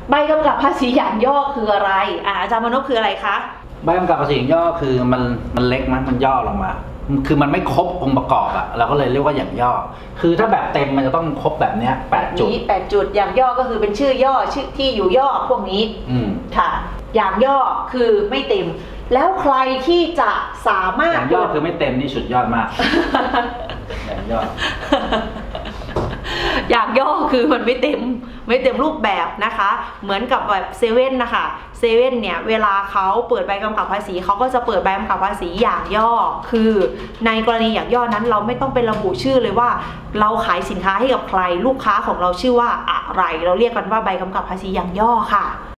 ใบกำกับภาษีอย่างย่อคืออะไรอาจารย์มนพคืออะไรคะใบกำกับภาษีอย่างย่อคือมันเล็กมั้ยมันย่อลงมาคือมันไม่ครบองค์ประกอบอะเราก็เลยเรียกว่าอย่างย่อคือถ้าแบบเต็มมันจะต้องครบแบบเนี้ย8 จุด 8 จุดอย่างย่อก็คือเป็นชื่อย่อชื่อที่อยู่ย่อพวกนี้ค่ะอย่างย่อคือไม่เต็มแล้วใครที่จะสามารถอย่างย่อคือไม่เต็มนี่สุดยอดมากอย่างย่ออย่างย่อคือมันไม่เต็มรูปแบบนะคะเหมือนกับแบบเซเว่นนะคะเซเว่นเนี่ยเวลาเขาเปิดใบกำกับภาษีเขาก็จะเปิดใบกำกับภาษีอย่างย่อคือในกรณีอย่างย่อนั้นเราไม่ต้องไประบุชื่อเลยว่าเราขายสินค้าให้กับใครลูกค้าของเราชื่อว่าอะไรเราเรียกกันว่าใบกำกับภาษีอย่างย่อค่ะ